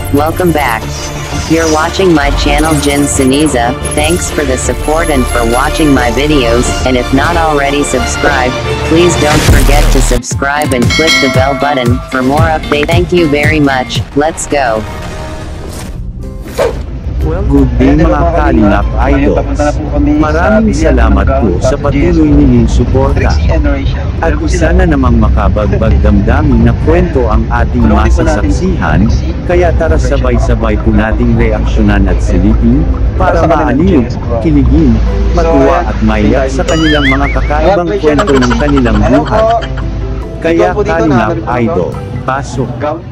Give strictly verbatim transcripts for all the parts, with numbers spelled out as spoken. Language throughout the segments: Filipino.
welcome back. You're watching my channel Jin Siniza. Thanks for the support and for watching my videos, and if not already subscribed, please don't forget to subscribe and click the bell button for more update. Thank you very much. Let's go. Good day mga Kalingap Idols. Maraming salamat po sa patuloy ninyong suporta. At isa na namang makabagbag damdamin na kwento ang ating masasaksihan, kaya tara sabay-sabay po nating reaksyonan at silipin, para maaliw, kiligin, matuwa at maiyak sa kanilang mga kakaibang kwento ng kanilang buhay. Kaya Kalingap Idol, pasok.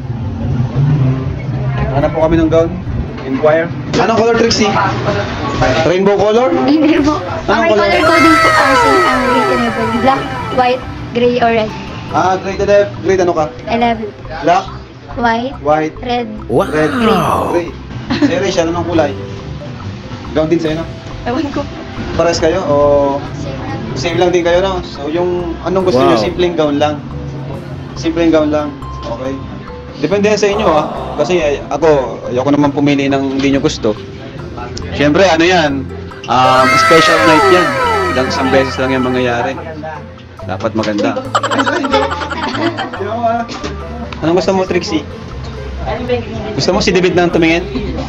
Hanap po kami ng gown. Inquire. Anong color, Trixie? Rainbow color? Hindi po. Ang color coding po ang same ang grade eleven. Black, white, gray, or red. Ah, grade eleven. Grade ano ka? eleven. Black, White, white, red, red, gray. Sa'yo, Rachel, anong kulay? Gown din sa'yo, no? ewan ko. Pares kayo o same lang din kayo, no? So, yung anong gusto Wow. niyo, simpleng gown lang. Simpleng gown lang. Okay. Depende yan sa inyo, ha? Kasi eh, ako, ayoko naman pumili ng hindi nyo gusto. Siyempre, ano yan? Um, special night yan. Ilang isang beses lang yung mangyayari. Dapat maganda. Anong gusto mo, Trixie? Gusto mo si David na tumingin?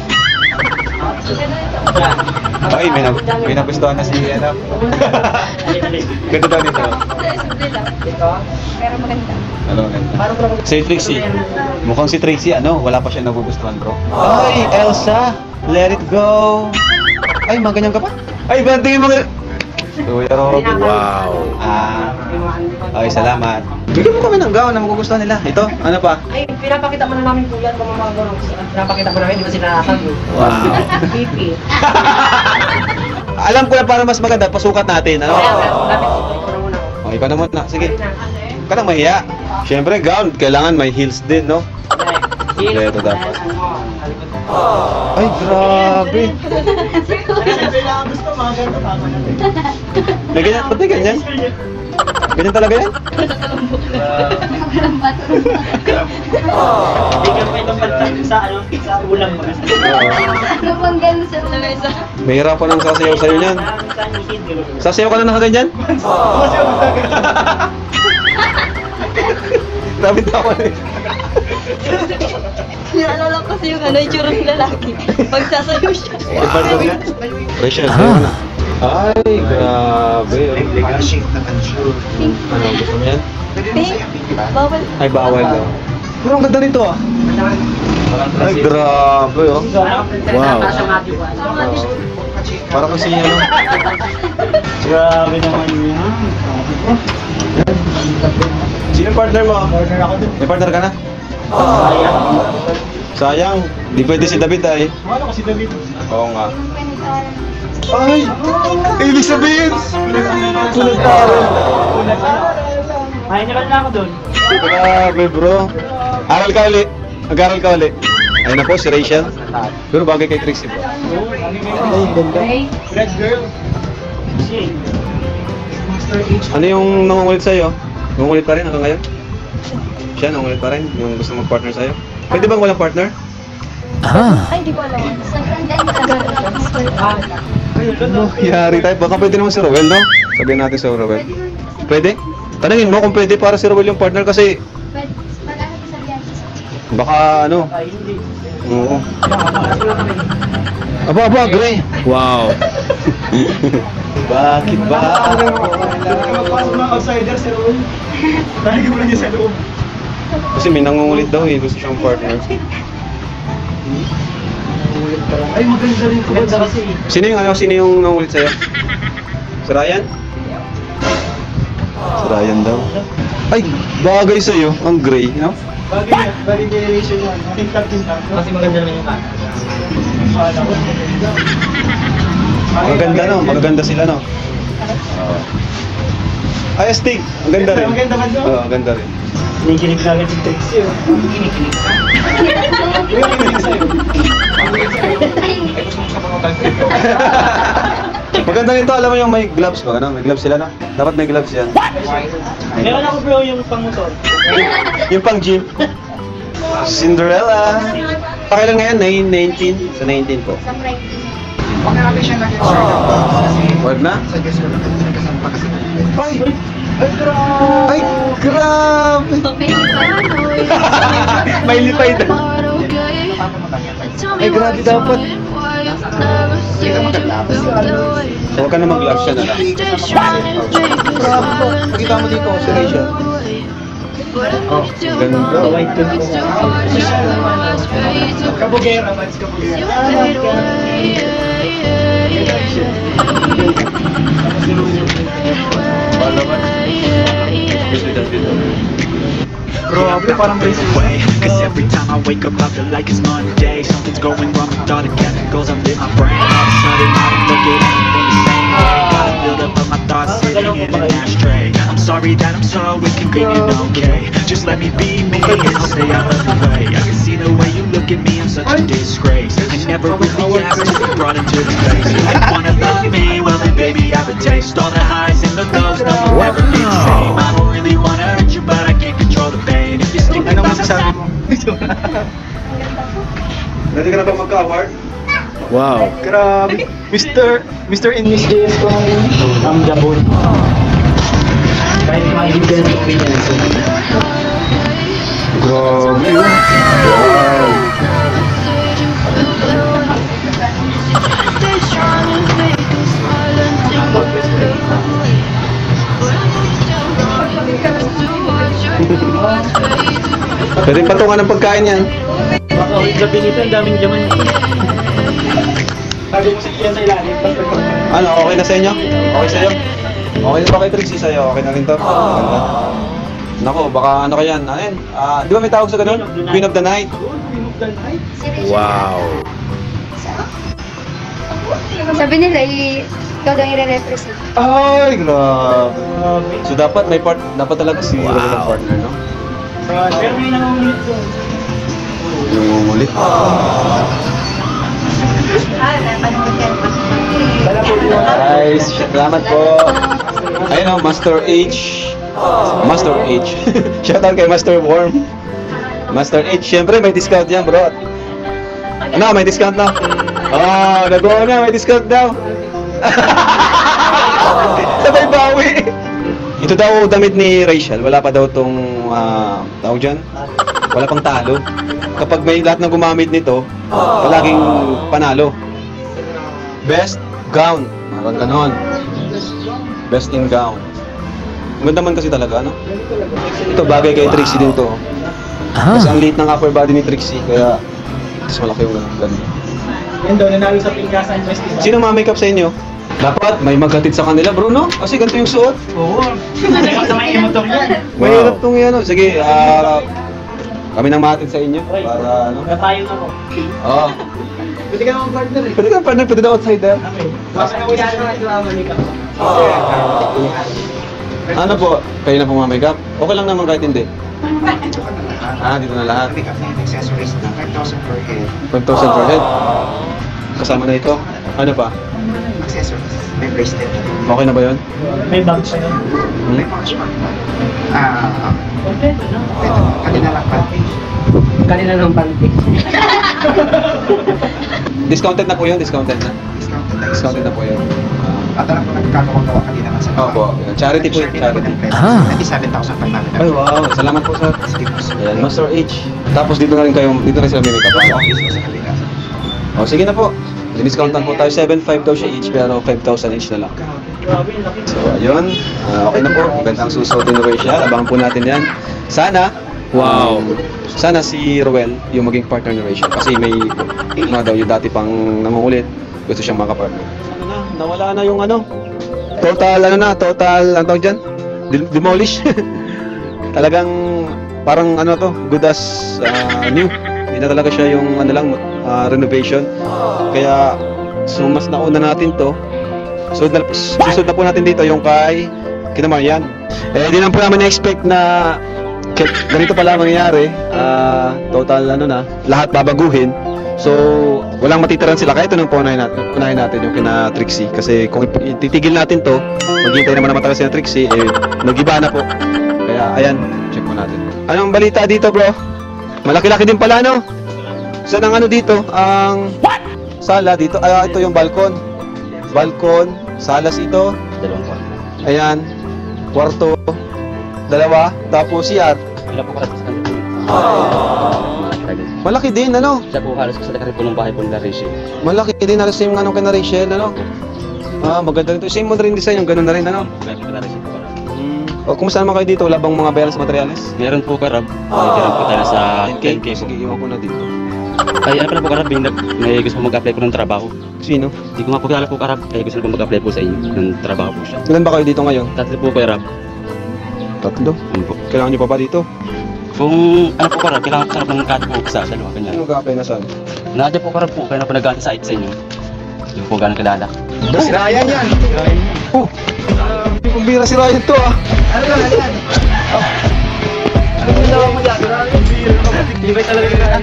Ay, may, nag may nagustuhan na si ano. Ganda daw nito. Simple lang. Pero maganda. Ano maganda? Si Trixie. Mukhang si Trixie, ano, wala pa siya nagugustuhan ko. Ay, Elsa! Let it go! Ay, mga ganyan ka pa? Ay, bantingin mo ka! Kuya Robin. Wow. Ah, okay, salamat. Bigyan mo kami ng gown na magugustuhan nila. Ito, ano pa? Ay, pinapakita mo na namin po yan, mga mga gano'n. Pinapakita mo namin, di ba sila nakakagod? Wow. Pipi. Alam ko na para mas maganda, pasukat natin, ano? Kaya, lapit ko, ikaw na muna. Oh, ikaw na muna. Sige. Ka lang mahiya. Siyempre, gown, kailangan may heels din, no? Kompleto dapat. Ay, grabe. May ganyan, ba't may ganyan? Ganyan talaga yan? Bigyan mo itong bantay sa, ano, sa ulam mo. Ano bang gano'n sa lamesa? Mahirapan ang sasayaw sa'yo niyan. Sasayaw ka na nakaganyan? Grabe tawa na eh. Naalala ko kasi yung ano, yung tsura ng lalaki. Pagsasayaw siya. Wow. Rachel, sayo ka na. Ay, grabe. Ano, gusto mo yan? Pink? Bawal. Ay, bawal daw. Pero ang ganda nito ah. Ay, grabe oh. Wow. Para kasi ano. Grabe naman yan. Sino yung partner mo? Order ako dun. May partner ka na? Sayang. Di pwede si David ay. Ano kasi David? Oo nga. Ay! Ibig sabihin! Sunod pa rin. Ay, nagal na ako dun. Grabe bro. Aral ka ulit. Mag-aral ka ulit. Ayun na po si Rachel. Pero bagay kay Trixie bro. Ay, ganda. Red girl. Si. Ano yung nangungulit sa'yo? Nangungulit pa rin hanggang ngayon? Siya nangungulit pa rin? Yung gusto mag-partner sa'yo? Pwede bang walang partner? Ay, di ko alam. Sa friend Ano? Yari tayo. Baka pwede naman si Rowel, no? Sabihin natin si Rowel. Pwede? Tanungin mo kung pwede para si Rowel yung partner kasi Pwede. Mag-ano ko sa biyahe. baka ano. Ay, hindi. Oo. Aba, aba, Gray. Wow. Bakit ba? Pasok mga outsider si Raul. Taligin mo lang niya sa loob. Kasi may nangungulit daw eh. Gusto siyang partner. Ay, maganda rin ko. Maganda kasi. Sino yung ano? Sino yung nangungulit sa'yo? Si Ryan? Si Ryan daw. Ay, bagay sa'yo. Ang Gray, no? Bagay na. Bagay generation yan. Tingkap-tingkap. Kasi maganda naman yung kanta. Magaganda no? Magaganda sila no? Oo. Ay, Astig! Ang ganda rin. Ang ganda ba doon? Oo, ang ganda rin. Kinikinig na agad si Trixie. Kinikinig ka. Kinikinig sa'yo. Maganda rin to, alam mo yung may gloves ba? Ano? May gloves sila no? Dapat may gloves yan. Meron ako bro yung pang motor. Yung pang gym. Cinderella! Pakailan ngayon? nine, nineteen? Sa nineteen po. Sa right. Huwag na natin siya nag-share na po. Kasi, Wag na? suggest ko lang kasi nagkasama pa kasi. Ay! Ay, grabe! Ay, grabe! May lipay na. Ay, grabe dapat. Kita mag-gloves. Huwag ka na mag-gloves siya na lang. Grabe po. Pakita mo dito, si Rachel. Oh, ganda. White to Kabugera, Mans Kabugera. Grabe, parang basic. way. Cause every time I wake up I feel like it's Monday. Something's going wrong with all the chemicals I'm in my brain. All of a sudden I don't look at anything the same way. Gotta build up of my thoughts sitting in an ashtray. I'm sorry that I'm so inconvenient, okay? Just let me be me and I'll stay out of the way. I can see the way you look at me, I'm such a disgrace. I never really asked to be brought into the place. You wanna love me? Well then baby I have a taste. All the highs and the lows, no will ever be the same. I don't really wanna hurt you but I can't control the pain. If you stick Ano with masasabi mo? Dati ka na ba magka-award? Wow. Grabe. Mister Mister and Miss J S ko Ang Jabon. Kahit maibigan ng opinion. Grabe yun. Wow. Pwede patungan ng pagkain yan. Baka huwag sabihin nito, ang daming jaman. Sabi mo sa iyan sa ilalim. Ano, okay na sa inyo? Okay sa inyo? Okay na ba kay Trixie sa'yo? Okay na rin to? Ganda. Nako, baka ano ka yan? Ano yan? Ah, di ba may tawag sa ganun? Queen of the Night. Wow. Sabi nila, i- ikaw daw i-represent. Ay, grabe. So dapat may part, dapat talaga si Rowell ang partner, no? Pero may nangungulit ko. Yung ulit. Guys, salamat po. Ayun o, Master H. Master H. Shoutout kay Master Worm. Master H, syempre may discount yan, bro. Ano, may discount na? Oh, nagawa na, may discount daw. Sabay bawi. Ito daw damit ni Rachel, wala pa daw tong uh, tawag dyan? Wala pang talo. Kapag may lahat ng gumamit nito, palaging panalo. Best gown. Parang ganon. Best in gown. Ganda man kasi talaga, ano? Ito bagay kay Trixie din to. Kasi ang liit ng upper body ni Trixie, kaya mas malaki yung ganda. Yan daw, nanalo sa Pingkasan Festival. Sino ma-makeup sa inyo? Dapat may maghatid sa kanila, Bruno. Kasi ganito yung suot. Oo. Sa may emotor yan. Mahirap tong ano. Sige, ah... kami nang mahatid sa inyo. Para ano? Natayo na ko. Oo. Pwede ka naman partner eh. Pwede ka partner, pwede na outsider. Okay. Basta na wala na ito ang manikap. Ano po? Kayo na po ma-makeup? Okay lang naman kahit hindi. Ah, dito na lahat. Pick up na yung accessories na five thousand per head. five thousand per head. Kasama na ito. Ano pa? Accessories. May bracelet. Okay na ba yun? May bag pa yun. May pouch pa. Ah, Kompleto, no? ito. Kanina lang pa. Kanina ng panty. Discounted na po yun, discounted na. Discounted na. Discounted na po yun. At alam ko nagkakawa kanina lang sa Opo, charity po yun, charity. Ah. ninety-seven thousand five hundred. Ay, wow. Salamat po, sir. Sige po. Ayan, Master H. Tapos dito na rin kayo, dito rin sila may makeup. Office sa kabila. O, sige na po. Discountan po tayo. seven five daw siya each, pero five thousand each na lang. Grabe, laki. So, ayun. Ah, okay na po. Gandang susuotin ni Rachel. Abangan po natin yan. Sana, Wow. sana si Rowell yung maging partner ni Rachel. Kasi may, mga daw yung dati pang nangungulit. Gusto siyang makapartner. Ano na, nawala na yung ano. Total, ano na, total, ano tawag dyan? Dem- Demolish. Talagang, parang ano to, good as ah, new. Hindi na talaga siya yung ano lang, ah, renovation. Kaya, so mas nauna natin to. So, na, susunod na po natin dito yung kay Kina Marian. Eh, di lang po namin na-expect na k- ganito pala mangyayari. Ah, total ano na, lahat babaguhin. So, walang matitiran sila. Kaya ito nang paunahin natin, unahin natin yung kina Trixie. Kasi kung ip- titigil natin to, maghihintay naman naman talaga si Trixie, eh, nag-iba na po. Kaya, ayan, check po natin. Anong balita dito, bro? Malaki-laki din pala, no? Saan ang ano dito? Ang sala dito. Ah, ito yung balkon. Balkon, salas ito. Dalawang kwarto. Ayan. Kwarto. Dalawa. Tapos C R. Ilan po karat sa kanila? Malaki din, ano? Siya po halos sa laki po ng bahay po nila Rachel. Malaki din. Halos yung anong kina Rachel, ano? Ah, maganda rin ito. Same mo rin design. Yung ganun na rin, ano? Kaya po nila Rachel po karab. Hmm. O, kumusta naman kayo dito? Wala bang mga bayaran sa materyales? Meron po karab. Meron po tayo sa ten K po. Sige, iwan ko na dito. Ay, ano pala po karab, may, may gusto mo mag-apply po ng trabaho. Sino? Hindi ko nga po kilala po karab, kaya gusto ko mag-apply po sa inyo ng trabaho po siya. Ilan ba kayo dito ngayon? Tatlo po karab. Tatlo. Ano po? Kailangan nyo pa ba dito? Kung ano po karab, kailangan ko karab ng cut po sa dalawa kanya. Ano mag-apply na saan? Nadya po karab po, kaya na po nag-aaral sa sa inyo. Hindi ko po gano'ng kilala. Si Ryan yan! Oh! Hindi kong bira si Ryan to ah! Ano yan? Ano yan? Ano yung ginawa mo dyan? Tibay talaga ka.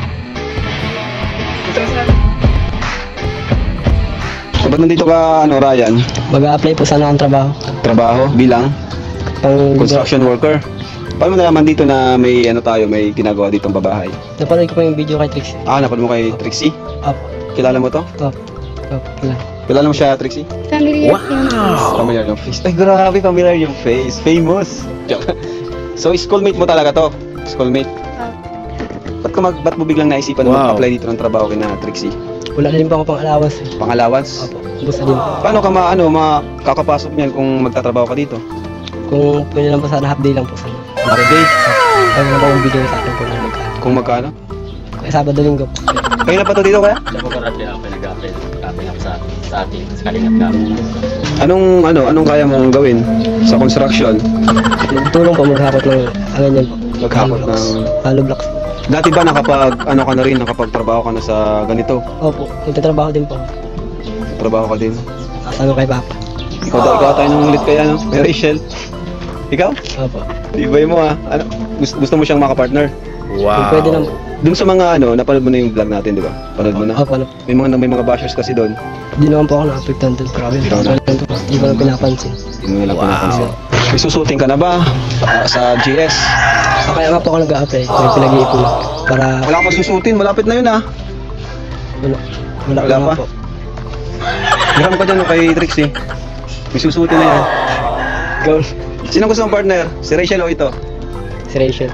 So, ba't nandito ka, ano, Ryan? Mag-a-apply po sana ang trabaho. Trabaho bilang Pang construction worker. Paano mo nalaman dito na may ano tayo, may ginagawa dito ang babahay? Napanood ko po yung video kay Trixie. Ah, napanood mo kay Trixie? Apo. Kilala mo to? Ito. Ito. Kailan? Kilala mo siya, Trixie? Familiar wow. Familiar yung face. Ay, grabe, familiar yung face. Famous. So, schoolmate mo talaga to? Schoolmate? Ba't, ka mag, ba't mo biglang naisipan na Wow. mag-apply dito ng trabaho kina Trixie? Wala na din po ako pang allowance eh. Pang-allowance? Apo. Gusto din po. Paano ka ma, ano, makakapasok niyan kung magtatrabaho ka dito? Kung pwede lang po sana half day lang po sana. Per day? Kaya na po yung bigyan sa akin po ng magkano. Kung magkano? Kaya Sabado Linggo po. Kayo na pa to dito kaya? Siya po karab, kaya ako nag-apply. Nag-apply ako sa, sa atin, sa kalingap namin. Anong, ano, anong kaya mong gawin sa construction? Tulong po maghakot ng ano yan po. Maghakot ng... Hollow blocks. Dati ba nakapag, ano ka na rin, nakapagtrabaho ka na sa ganito? Opo. Nagtatrabaho din po. Trabaho ka din? Kasama kay Papa. Ikaw, ikaw tayo nung ulit kaya, no? May Rachel. Ikaw? Opo. Ibay mo ah. Ano, gusto, gusto mo siyang makapartner? Kung pwede lang po. Dun sa mga ano, napanood mo na yung vlog natin, di ba? Panood mo na? Opo. Ano. May mga may mga bashers kasi doon. Hindi naman po ako na-apektuhan doon. Grabe. Hindi ka na- Hindi ko lang pinapansin. Hindi mo nila pinapansin. May susuting ka na ba ah, sa G S? Ah, Kaya nga po ako nag-a-apply. May pinag-iipon ako. Para Wala ka pa susutin, malapit na yun ah. wala. Wala, Wala wala pa? po. Gram ka dyan no, kay Trixie. May susutin na yan. Go. Sino gusto mong partner? Si Rachel o ito? Si Rachel.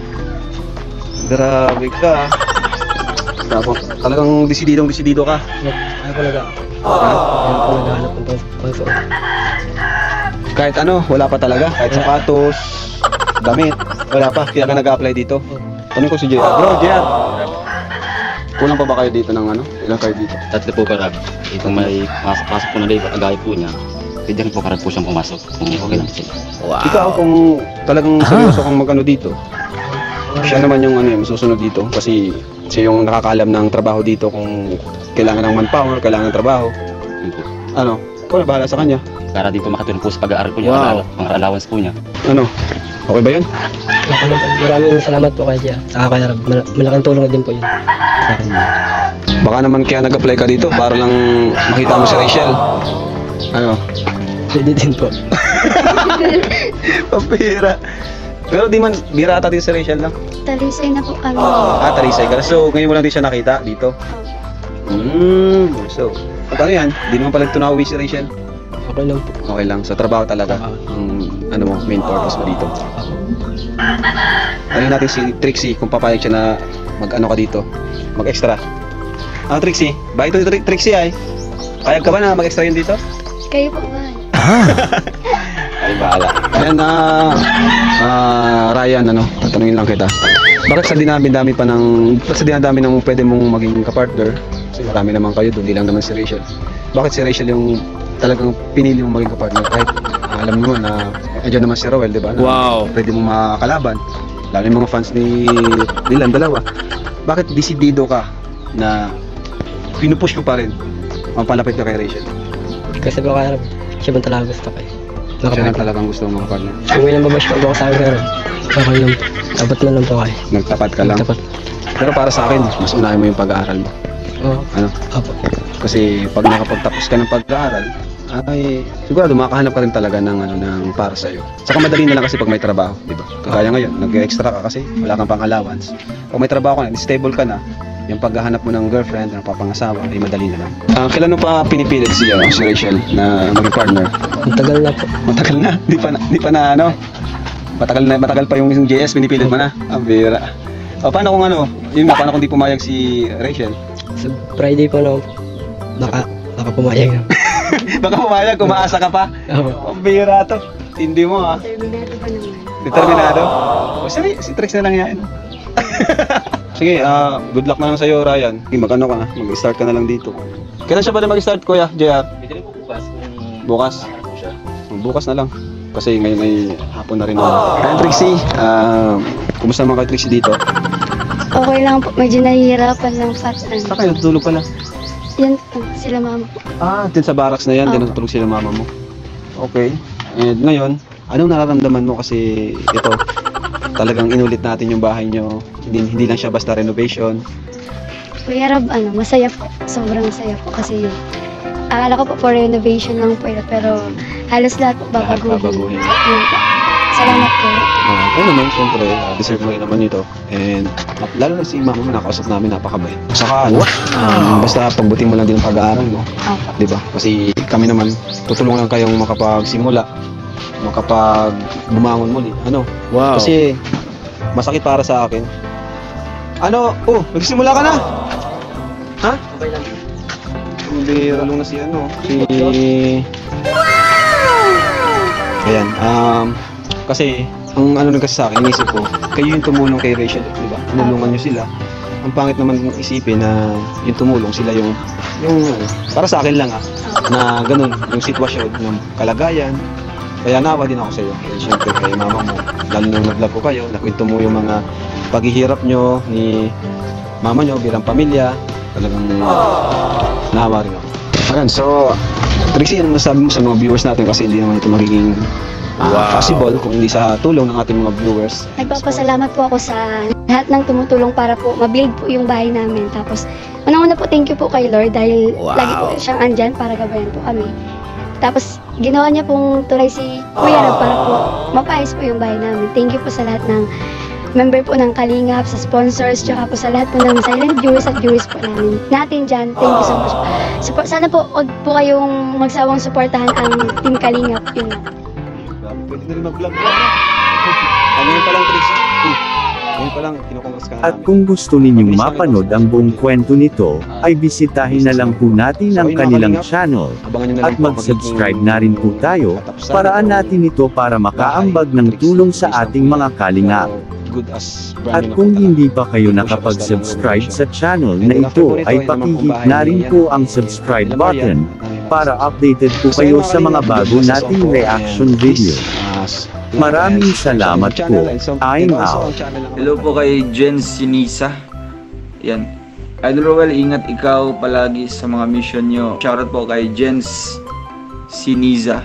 Grabe ka. Tapos, talagang desididong desidido ka. Ayaw ko nag-a- Ayaw ko nag-ahanap ng pang- pangsuot. Kahit ano, wala pa talaga. Kahit sapatos, damit, wala pa. Kaya ka nag-apply dito. Tanong ko si J R. Bro, J R. Kulang pa ba kayo dito ng ano? Ilang kayo dito? Tatlo po karab. Itong may pasok po na labor, agay po niya. Pwede rin po karab po siyang pumasok kung okay lang siya. Ikaw, kung talagang seryoso kang mag-ano dito, siya naman yung ano, yung susunod dito. Kasi siya yung nakakaalam ng trabaho dito kung kailangan ng manpower, kailangan ng trabaho. Yun po. Ano? Ikaw na bahala sa kanya. Para di po makatulong po sa pag-aaral po niya, Wow. mga allowance po niya. Ano? Okay ba yun? Wala ko lang- Maraming salamat po kay Jia. Saka kay Rab. Mal- Malaking tulong din po yun. Sa akin. Baka naman kaya nag-apply ka dito para lang makita mo si Rachel. Ano? Pwede din po. Papira. Pero di man, birata din si Rachel lang. Talisay na po kami. Ah, Tarisay ka. So, ngayon mo lang din siya nakita dito. Hmm, so, at ano yan? Di naman pala tunawi si Rachel. Okay lang po. Okay lang, sa trabaho talaga. Ang ano mo, main purpose mo dito. Ano natin si Trixie kung papayag siya na mag-ano ka dito, mag-extra. Ah, Trixie, ba ito Tri- Trixie ay? Payag ka ba na mag-extra yun dito? Kayo po ba? Ay, bahala. Ayan na, ah, Ryan, ano, tatanungin lang kita. Bakit sa dinami-dami pa ng, bakit sa dinami ng pwede mong maging kapartner? Kasi marami naman kayo doon, hindi lang naman si Rachel. Bakit si Rachel yung talagang pinili mong maging kapartner? Kahit ah, alam mo na, andyan naman si Rowell, di ba? Na Wow. Pwede mong makakalaban. Lalo yung mga fans ni nilang dalawa. Bakit desidido ka na pinupush mo pa rin ang palapit ka kay Rachel? Kasi po kay Rab. Siya ba talaga gusto kayo? Siya na talagang gusto mong partner. Kung may nababash pa ako sa akin kay Rab. Okay lang po. Dapat na lang po kayo. Nagtapat ka lang. Dapat. Pero para sa akin, mas unahin mo yung pag-aaral mo. Oo. Ano? Apo. Kasi pag nakapagtapos ka ng pag-aaral, ay sigurado makahanap ka rin talaga ng ano ng para sa iyo. Saka madali na lang kasi pag may trabaho, di ba? Kagaya ngayon, nag-extra ka kasi wala kang pang-allowance. Pag may trabaho ka na, stable ka na, yung paghahanap mo ng girlfriend o papangasawa ay madali na lang. Uh, kailan mo pa pinipilit si, uh, si Rachel na maging partner? Matagal na po. Matagal na? Di pa na, di pa na ano? Matagal na, matagal pa yung J S, pinipilit mo na? Ang bira. O, paano kung ano? Yun nga, paano kung di pumayag si Rachel? Sa Friday po na baka, baka pumayag na. Baka pumayag, umaasa ka pa? Oo. Ang bira to. Hindi mo ah. Terminado pa naman. Determinado? O, sige, si Trix na lang yan. Sige, ah, good luck na lang sa'yo, Ryan. Okay, mag-ano ka na, mag-start ka na lang dito. Kailan siya pala mag-start, Kuya, J R? Pwede rin po bukas. Kung Bukas? nakakano po siya. Bukas na lang. Kasi ngayon ay hapon na rin ako. Ayan, Trixie. Ah, kumusta naman kay Trixie dito? Okay lang po. Medyo nahihirapan lang pa. Saan kayo natutulog pala? Yan po, sila mama po. Ah, din sa barracks na yan, din Opo. natutulog sila mama mo. Okay. And ngayon, anong nararamdaman mo kasi ito, talagang inulit natin yung bahay nyo. Hindi, hindi lang siya basta renovation. Kuya Rob, ano, masaya po. Sobrang masaya po kasi akala ko po for renovation lang po ito, pero halos lahat po Lahat babaguhin. babaguhin. Yun po. Salamat po. Uh, ano naman, syempre, uh, deserve mo rin naman ito. And uh, lalo na si mama mo, nakausap namin, napakabait. Saka, ano, um, basta pagbuting mo lang din ang pag-aaral mo. Opo. Di ba? Kasi kami naman, tutulungan lang kayong makapagsimula, makapag bumangon muli. Ano? Wow. Kasi masakit para sa akin. Ano? Oh, nagsimula ka na? Ha? Okay lang. Hindi, lalo na si ano, si... Ayan, um, kasi, ang ano rin kasi sa akin, inisip ko, kayo yung tumulong kay Rachel, di ba? Tinulungan nyo sila. Ang pangit naman isipin na yung tumulong sila yung, yung, para sa akin lang ah, na ganun, yung sitwasyon, yung kalagayan. Kaya nawa din ako sa iyo. Eh, siyempre kay mama mo, lalo nang nag-vlog ko kayo, nakwento mo yung mga paghihirap nyo ni mama nyo bilang pamilya. Talagang nawa rin ako. Ayan, so, Trixie, ano nasabi mo sa mga viewers natin kasi hindi naman ito magiging uh, Wow. possible kung hindi sa tulong ng ating mga viewers. Nagpapasalamat po ako sa lahat ng tumutulong para po mabuild po yung bahay namin. Tapos, unang-una po, thank you po kay Lord dahil Wow. lagi po siyang andyan para gabayan po kami. Tapos, ginawa niya pong tulay si Kuya Rob para po mapayos po yung bahay namin. Thank you po sa lahat ng member po ng Kalingap, sa sponsors, tsaka po sa lahat po ng silent viewers at viewers po namin. Natin dyan, thank you so much po. Support, sana po, huwag po kayong magsawang suportahan ang Team Kalingap. Yun lang. Pwede na rin mag-vlog vlog na. Ano yun pa lang, Trixie? Hmm. Ngayon pa lang, kinukongas ka na At namin. kung gusto ninyong mapanood ang buong kwento nito, ay bisitahin na lang po natin ang kanilang channel. Abangan nyo na At lang po ang mag-subscribe magiging na rin po tayo, katapusan paraan nito. natin ito para makaambag ng tulong sa ating mga kalingap. Good as At brand kung na po hindi talaga. pa kayo Hindi po siya nakapag-subscribe basta sa lang channel renovation. na And after ito, po nito, ay yun naman pong pakihit bahay na rin niya. po ang subscribe Alam mo yan, button ano yan, para basta. updated po So, kayo yun, sa mga mga bago kalingap, nating please, reaction and video. please, uh, Maraming and salamat subscribe to po. the channel, and so- I'm and also out. ang channel ng- Hello po kay Jen Sinisa. Yan. Idol Roel, ingat ikaw palagi sa mga mission nyo. Shoutout po kay Jens Sinisa.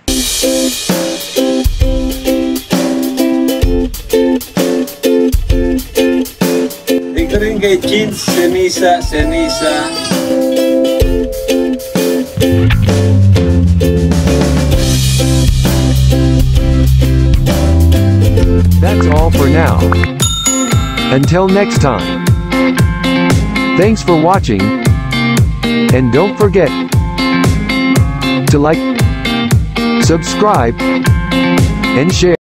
Ito rin kay Jens Sinisa Sinisa. That's all for now. Until next time. Thanks for watching. And don't forget to like, subscribe, and share.